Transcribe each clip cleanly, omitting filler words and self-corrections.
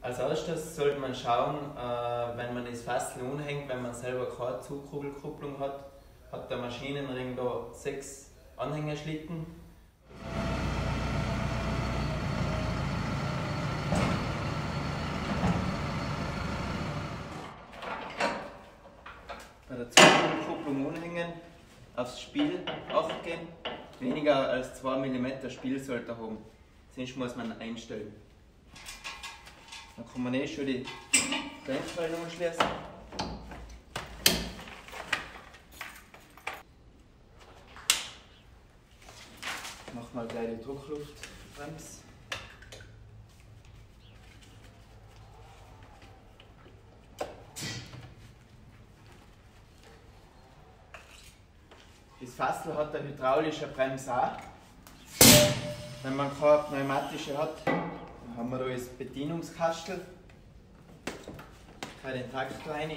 Als erstes sollte man schauen, wenn man das Fassel anhängt, wenn man selber keine Zugkugelkupplung hat, hat der Maschinenring da 6 Anhängerschlitten. Bei der Zugkugelkupplung anhängen, aufs Spiel achten, weniger als 2 mm Spiel sollte er haben, sonst muss man einstellen. Dann kann man schon die Lenkfallen anschließen. Machen wir gleich die Druckluftbremse. Das Fassel hat eine hydraulische Bremse auch. Wenn man keine pneumatische hat, haben wir da das Bedienungskastel, den Takt rein.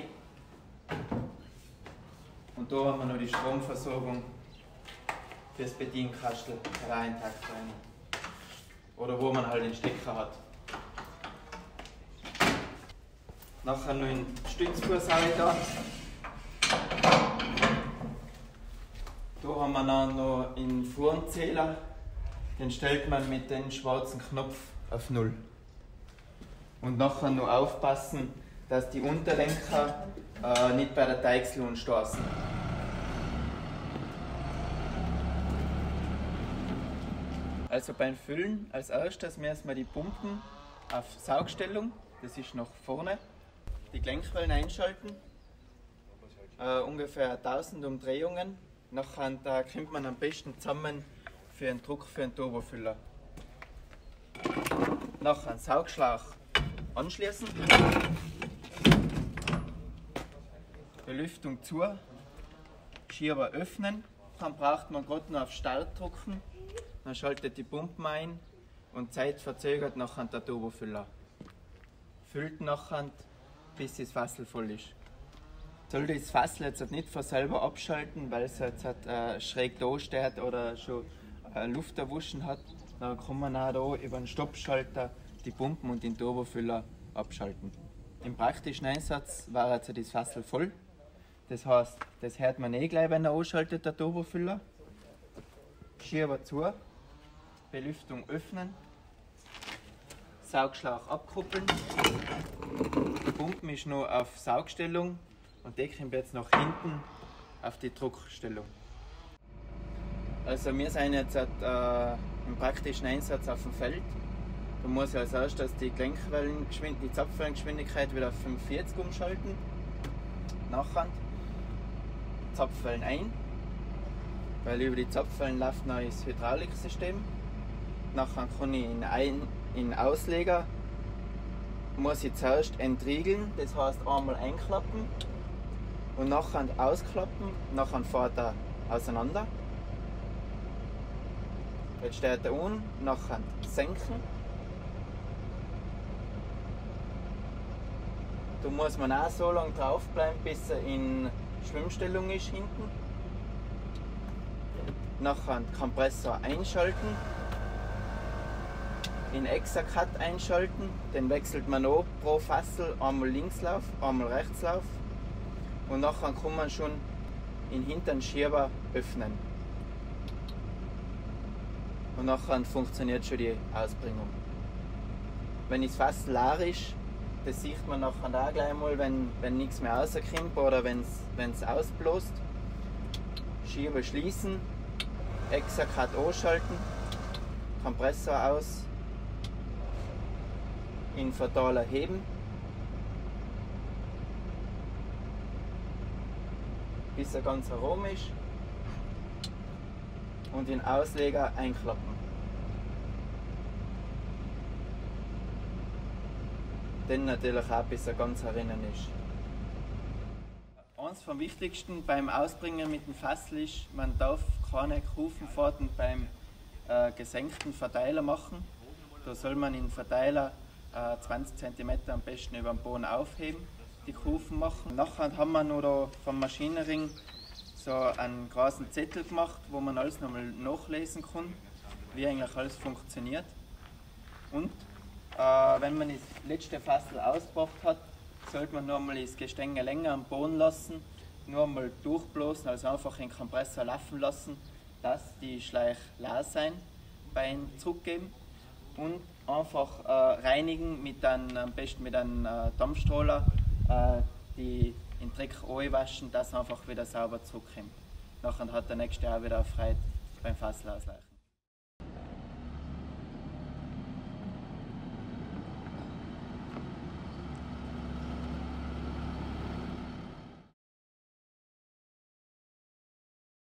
Und da haben wir noch die Stromversorgung für das Bedienkastel, rein Takt rein. Oder wo man halt den Stecker hat. Nachher noch ein Stützfuß da. Da haben wir dann noch einen Fuhrenzähler, den stellt man mit dem schwarzen Knopf auf 0. Und nachher noch aufpassen, dass die Unterlenker nicht bei der Deichsel anstoßen. Also beim Füllen als erstes müssen wir die Pumpen auf Saugstellung, das ist nach vorne, die Gelenkquellen einschalten, ungefähr 1000 Umdrehungen. Nachher da kommt man am besten zusammen für den Druck für einen Turbofüller. Nachher einen Saugschlauch anschließen, Belüftung zu, Schieber öffnen, dann braucht man gerade noch auf Start drücken, dann schaltet die Pumpen ein und zeitverzögert nachher der Turbofüller. Füllt nachher, bis das Fassel voll ist. Sollte das Fassel jetzt nicht von selber abschalten, weil es jetzt schräg da steht oder schon Luft erwuschen hat, dann kann man auch da über den Stoppschalter die Pumpen und den Turbofüller abschalten. Im praktischen Einsatz war jetzt das Fassel voll. Das heißt, das hört man gleich, wenn er anschaltet, der Turbofüller. Schieber zu, Belüftung öffnen, Saugschlauch abkuppeln. Die Pumpen ist noch auf Saugstellung und die kommt jetzt nach hinten auf die Druckstellung. Also wir sind jetzt im praktischen Einsatz auf dem Feld. Da muss ich als erstes die Zapfwellengeschwindigkeit wieder auf 45 umschalten. Nachher Zapfwellen ein, weil über die Zapfwellen läuft noch das Hydrauliksystem. Nachher kann ich in den Ausleger, muss ich zuerst entriegeln, das heißt einmal einklappen und nachher ausklappen, nachher fährt er auseinander. Jetzt steht er an, nachher senken. Da muss man auch so lange drauf bleiben, bis er in Schwimmstellung ist hinten. Nachher den Kompressor einschalten, in Exacut einschalten, den wechselt man an pro Fassel, einmal Linkslauf, einmal Rechtslauf und nachher kann man schon den hinteren Schieber öffnen. Und nachher funktioniert schon die Ausbringung. Wenn das Fass leer ist, das sieht man nachher auch gleich mal, wenn nichts mehr rauskommt oder wenn es ausbläst. Schieber schließen, Exacut anschalten, Kompressor aus, in Verteiler heben, bis er ganz herum ist und den Ausleger einklappen. Den natürlich auch, bis er ganz herinnen ist. Eins vom Wichtigsten beim Ausbringen mit dem Fassel ist, man darf keine Kufenfahrten beim gesenkten Verteiler machen. Da soll man den Verteiler 20 cm am besten über den Boden aufheben, die Kufen machen. Nachher haben wir noch da vom Maschinenring so einen großen Zettel gemacht, wo man alles nochmal nachlesen kann, wie eigentlich alles funktioniert. Und wenn man das letzte Fassel ausgebracht hat, sollte man nur einmal das Gestänge länger am Boden lassen, nur einmal durchblasen, also einfach den Kompressor laufen lassen, dass die Schläuche leer sein, beim Zurückgeben und einfach reinigen, am besten mit einem Dampfstrohler, den Dreck einwaschen, dass er einfach wieder sauber zurückkommt. Nachher hat der nächste auch wieder Freude beim Fassel auslaufen.